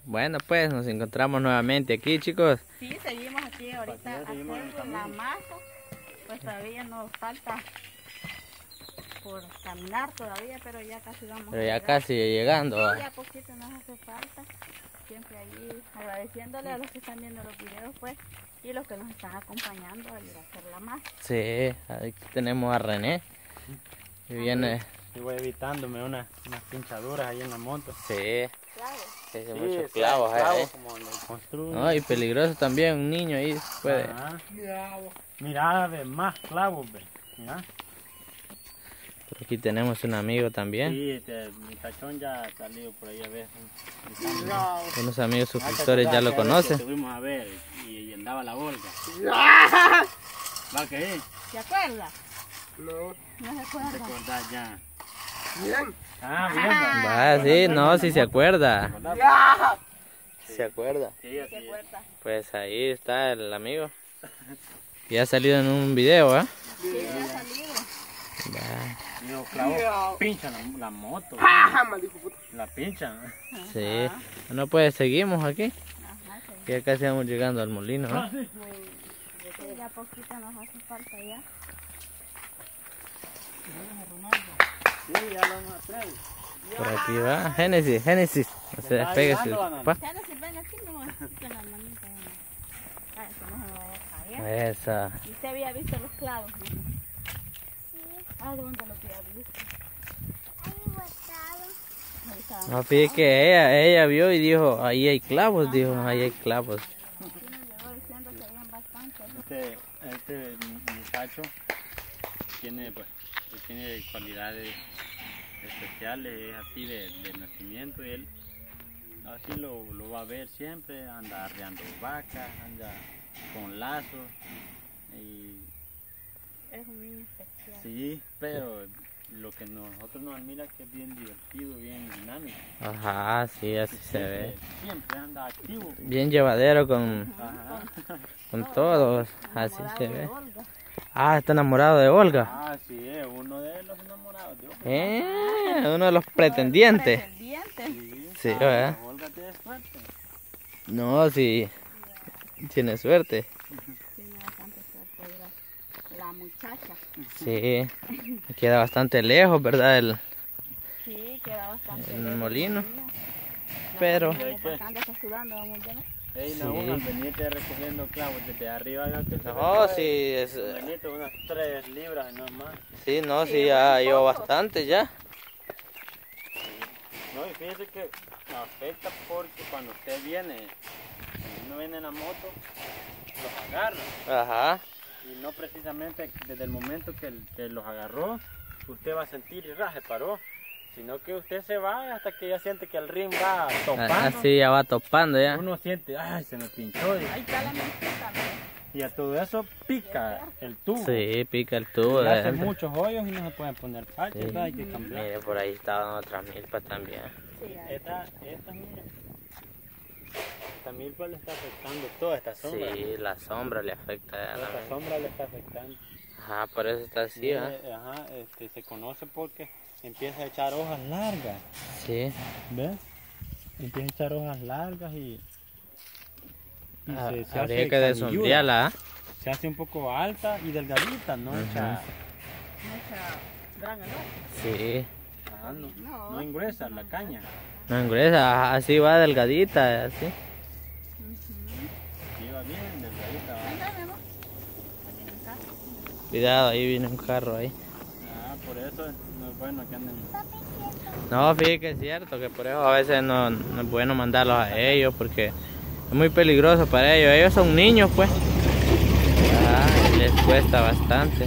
Bueno, pues nos encontramos nuevamente aquí, chicos. Sí, seguimos aquí ahorita haciendo la masa. Pues todavía nos falta por caminar todavía, pero ya casi vamos Pero a ya llegar. casi llegando. Sí, ¿va? ya poquito nos hace falta. Siempre allí agradeciéndole a los que están viendo los videos, pues, y los que nos están acompañando a ir a hacer la masa. Sí, aquí tenemos a René. Y viene. Y voy evitándome unas pinchaduras ahí en la moto. Sí, Claro. sí, Sí, muchos sí, clavos ahí. como lo construyen. No, y peligroso también, un niño ahí puede. Ajá. Mira, ve, más clavos, ve. Mira. Por aquí tenemos un amigo también. Sí, mi cachón ya ha salido por ahí a ver. Unos amigos suscriptores ya lo conocen. Fuimos a ver y andaba la Olga. ¿Va que sí? ¿Se acuerda? No, No se acuerda. Recordar ya. bien. Ah, bien. Va, sí, no, si se acuerda. Ya. ¿Se acuerda? Sí, así ¿Se es. acuerda? Pues ahí está el amigo. Y ha salido en un video, ¿eh? Sí, ha salido. Va. Y los clavos pinchan la moto. Ajá, maldito puto. La pinchan. Sí. Bueno, pues seguimos aquí. Ajá, sí. Ya casi vamos llegando al molino, ¿no? Sí, ya poquito nos hace falta ya. Sí, ya lo hemos traído. Por aquí va. Génesis. No se despegue su papá. Ya no se ven aquí, no con la manita. Para que no se me vaya a caer. Esa. ¿Y usted había visto los clavos? ¿No? Sí. Ah, ¿dónde lo había visto? Ahí estaban. No, fíjate que ella vio y dijo, ahí hay clavos, dijo, ahí hay clavos. Sí, nos llegó diciendo que habían bastantes. Este muchacho tiene, pues, tiene cualidades especiales, es así de nacimiento y él así lo va a ver siempre, anda arreando vacas, anda con lazos y Es un niño especial. sí, pero lo que nosotros nos admira es que es bien divertido, bien dinámico. Ajá, sí, así se ve. Siempre anda activo. Bien llevadero con Ajá. todos, así Enamorado se de ve. Olga. Ah, está enamorado de Olga. Ah, sí, es uno de los enamorados de Olga. Uno de los pretendientes. Pretendientes. Sí, ah, ¿verdad? Olga tiene suerte. No, sí, tiene suerte. Tiene bastante suerte la muchacha. Sí, queda bastante lejos, ¿verdad? Sí, queda bastante El lejos. molino. La Pero- familia porque anda está sudando, vamos a ver. Ey, Sí. Naúl, venite recogiendo clavos desde arriba. Ya que No, sí, Venite unas 3 libras nomás. sí, no, Sí, sí, ya un llevo poco. bastante ya. No, y fíjese que afecta porque cuando usted viene, si uno viene en la moto, los agarra. Ajá. Y no precisamente desde el momento que los agarró, usted va a sentir y se paró. Sino que usted se va hasta que ya siente que el ring va topando. Así ya va topando ya. Uno siente, ay, se me pinchó. Ahí está la mentita. Y a todo eso pica el tubo. Sí, pica el tubo Y de hace adentro. muchos hoyos y no se pueden poner parches, Sí. ¿verdad? Hay que cambiar. Mire, por ahí estaban otras milpas también. Sí, ahí. Esta mira. Esta milpa le está afectando toda esta sombra. Sí, la sombra le afecta a la Esta mente. sombra le está afectando. Ajá, por eso está así, Mire, ¿ah? ajá, se conoce porque empieza a echar hojas largas. Sí. ¿Ves? Empieza a echar hojas largas y se Habría hace que desondearla, ¿ah? Se hace un poco alta y delgadita, ¿no? Ujú. Echa- Mucha gran olor. Sí. ajá, No. no ingruesa la caña. No ingresa, así va delgadita, así. Sí, va bien, delgadita. va. Venga, mi amor. Aquí en casa. Cuidado, ahí viene un carro ahí. Ah, por eso no es bueno que anden. No, fíjate que es cierto, que por eso a veces no es bueno mandarlos a ellos, porque es muy peligroso para ellos. Ellos son niños, pues. Ah, y les cuesta bastante.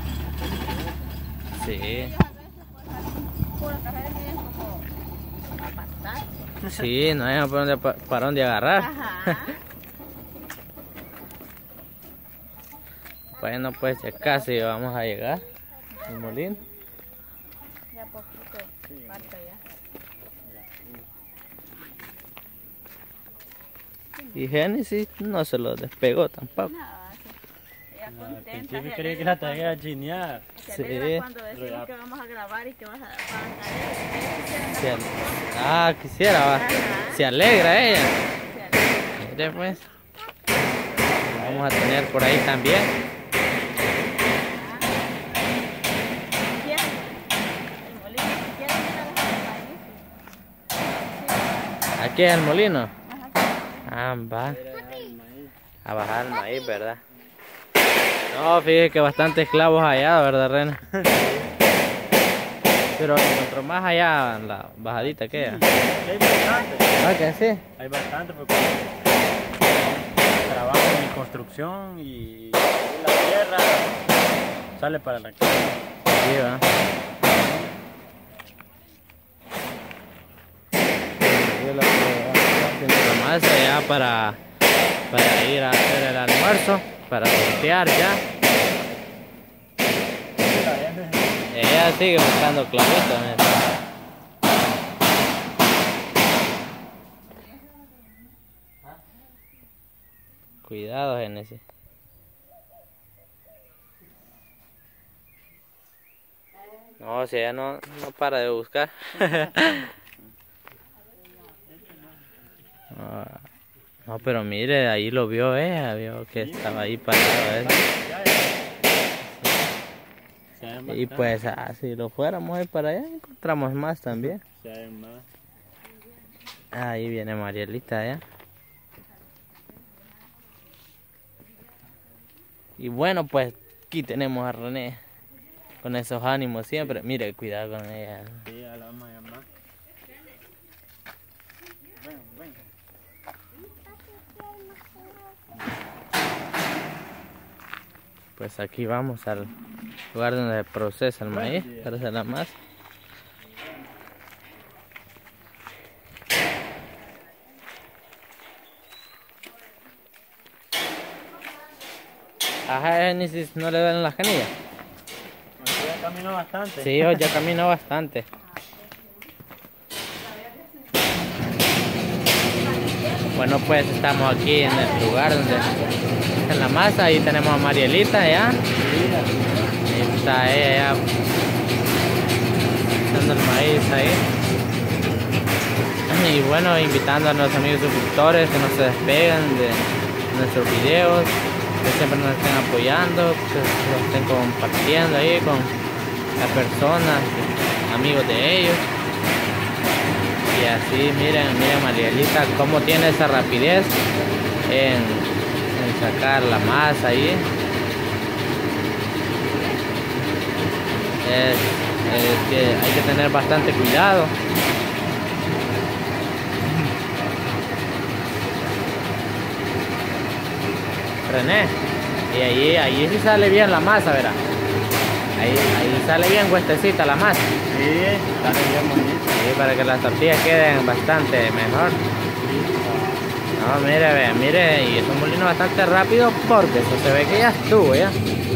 Sí. Ellos a veces pues salen pura carrera y es como apartar. Sí, no hay para dónde agarrar. Ajá. Bueno, pues ya casi vamos a llegar al molino. Ya poquito falta ya. Y Génesis no se lo despegó tampoco. Nada, sí. Ella Al contenta. principio quería que la trajera chineada. Se alegra cuando decimos que vamos a grabar y que vas a traer. Quisiera, va. Ajá. Se alegra ella. Se alegra. Mire pues. Vamos a tener por ahí también. ¿Quieres? El molino, si quieres ir a bajar el maíz. Aquí es el molino. Ajá. Va. A bajar el maíz, ¿verdad? No, fíjese que bastantes clavos allá, ¿verdad, Rena? Pero encontró más allá en la bajadita que ella. Hay bastante. Ah, que sí. Hay bastante porque trabajo en construcción y la tierra sale para la casa. Sí, va. Yo la la masa ya para ir a hacer el almuerzo, para voltear ya. Ella sigue buscando clavitos. Cuidado, Génesis. No, si ella no para de buscar. No, pero mire, ahí lo vio ella, vio que estaba ahí parado. Y pues, si lo fuéramos ahí para allá, encontramos más también. Ahí viene Marielita ya. Y bueno, pues aquí tenemos a René con esos ánimos siempre. Mire, cuidado con ella. Sí, ya la vamos a llamar. Ven. Pues aquí vamos al lugar donde se procesa el maíz para hacer la masa. Ajá, Génesis, ¿no le duelen las canillas? Ya caminó bastante. Sí, yo ya camino bastante. Bueno, pues estamos aquí en el lugar donde en la masa. Ahí tenemos a Marielita ya. Ahí está ella ya echando el maíz ahí. Y bueno, invitando a nuestros amigos suscriptores que no se despegan de nuestros videos, que siempre nos estén apoyando, que lo estén compartiendo ahí con las personas, amigos de ellos. Y así, miren Marielita cómo tiene esa rapidez en sacar la masa ahí. Es que hay que tener bastante cuidado. René, y ahí sí sale bien la masa, ¿verdad? Ahí sale bien huestecita la masa. Sí, sale bien bonito. Sí, para que las tortillas queden bastante mejor. No, mire, y es un molino bastante rápido porque eso se ve que ya estuvo, ¿ya?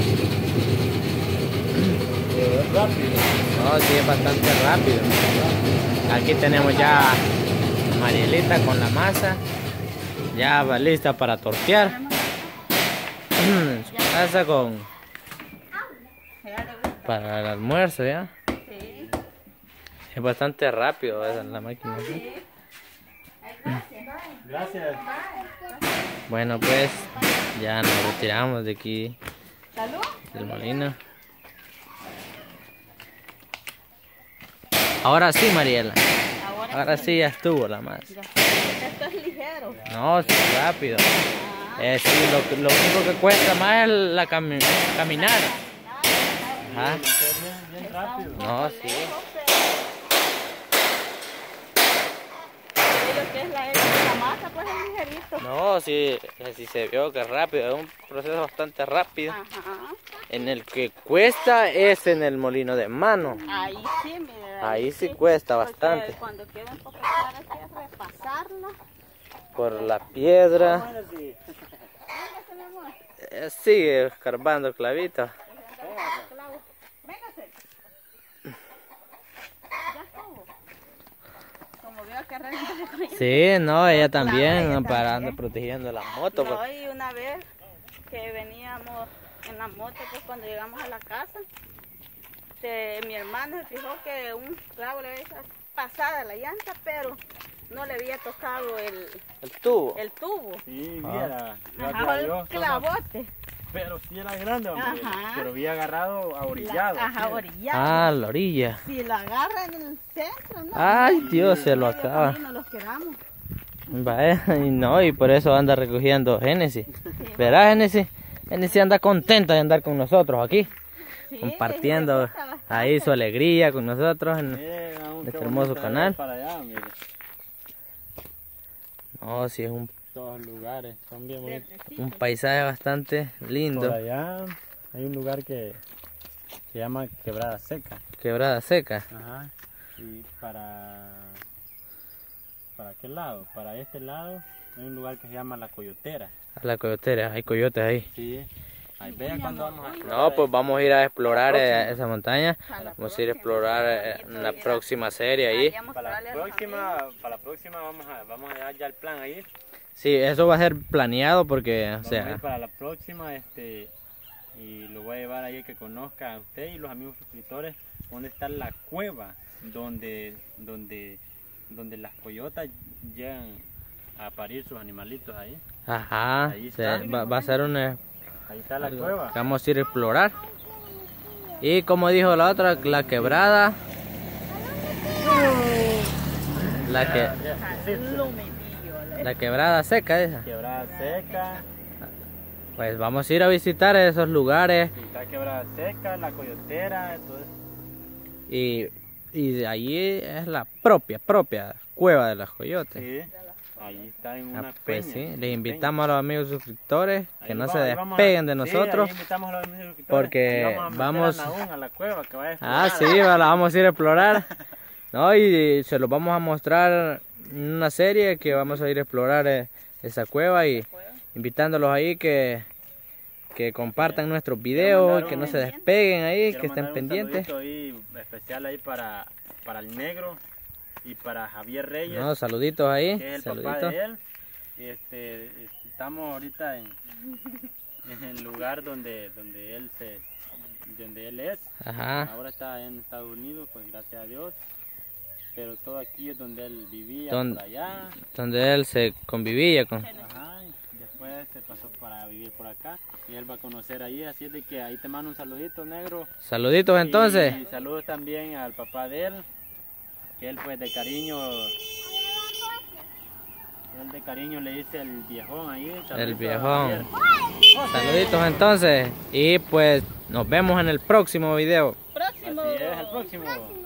Rápido. No, sí, es bastante rápido. Aquí tenemos ya a Marielita con la masa. Ya va lista para tortear. Su masa para el almuerzo, ¿ya? Sí. Es bastante rápido esa la máquina. Sí. Gracias. Bueno, pues ya nos retiramos de aquí ¿Salud? del molino. Ahora sí, Mariela. Ahora sí ya estuvo la masa. Esto es ligero. No, sí, rápido. Sí, lo único que cuesta más es la caminar. Ajá. Bien rápido. No, sí. Lo que es la masa, pues es ligerito. No, sí se vio que es rápido. Es un proceso bastante rápido. Ajá. En el que cuesta es en el molino de mano. Ahí sí, mire. Ahí sí cuesta bastante. Porque cuando queda un poco clara hay que repasarla. Por la piedra. Bueno, sí. Véngase, mi amor. Sigue escarbando clavito. Clavo. Véngase. Ya estuvo. Como veo que arranca con ella. Sí, no, ella también, Claro, ella parando, también. protegiendo la moto. No, y una vez que veníamos en la moto, pues cuando llegamos a la casa, mi hermano se fijó que un clavo le había hecho pasada la llanta, pero no le había tocado El tubo. el tubo. Sí, viera. Ajá, el clavote. Pero sí era grande, hombre. Ajá. Pero había agarrado a orillado. Ajá, sí. orillado. Ah, la orilla. Si lo agarra en el centro, ¿no? Ay, Dios, se lo En el acaba. camino los quedamos. Vaya, y no, y por eso anda recogiendo Génesis. ¿Verdad, Génesis? Génesis anda contenta de andar con nosotros aquí, Sí, compartiendo le gusta bastante. ahí su alegría con nosotros en Aún este qué hermoso bonito canal. Para allá, mire. No, sí, es Todos los lugares son bien bonitos. un paisaje bastante Por lindo. allá hay un lugar que se llama Quebrada Seca. Quebrada seca. Ajá. Y para qué lado? Para este lado hay un lugar que se llama La Coyotera. A la coyotera, hay coyotes ahí. Sí. Ahí vea cuando vamos a explorar. No, pues vamos a ir a explorar esa montaña. A la Vamos a ir a próxima, explorar en la próxima serie ahí. Vayamos a Para darle la a los próxima vamos a dar ya el plan ahí. Sí, eso va a ser planeado porque, o Vamos a sea, ir para la próxima, y lo voy a llevar ahí que conozca a usted y los amigos suscriptores dónde está la cueva donde las coyotas llegan a parir sus animalitos ahí. ajá, Ahí o sea, está. va a ser una Ahí está la algo cueva. que vamos a ir a explorar. Y como dijo la otra, la quebrada. La quebrada seca esa. Quebrada Seca, Pues vamos a ir a visitar esos lugares sí, está Quebrada Seca, La Coyotera, entonces, y de allí es la propia cueva de las coyotes. sí, ahí está en Ah, una pues peña. sí, una les invitamos a los amigos suscriptores que Ahí no va- se ahí vamos despeguen de sí, nosotros. ahí invitamos a los amigos suscriptores, porque y vamos a vamos- meter a Nahum a la cueva que vaya a Ah, explorar. sí, la vamos a ir a explorar. No, y se los vamos a mostrar en una serie que vamos a ir a explorar esa cueva y invitándolos ahí que compartan nuestros videos, que no se despeguen ahí, Quiero que estén mandar un pendientes. saludito ahí especial ahí para el negro y para Javier Reyes, No, saluditos ahí, que es el papá saluditos. de él. Estamos ahorita en el lugar donde él es. Ajá, Ahora está en Estados Unidos, pues gracias a Dios. Pero todo aquí es donde él vivía, Don- por allá. donde él se convivía con... Ajá, y después se pasó para vivir por acá. Y él va a conocer ahí, así es de que ahí te mando un saludito, negro. Saluditos entonces. Y saludos también al papá de él, que él pues de cariño le dice el viejón ahí. El saludito a viejón. Javier. Saluditos entonces. Y pues nos vemos en el próximo video. próximo. Así es, el próximo.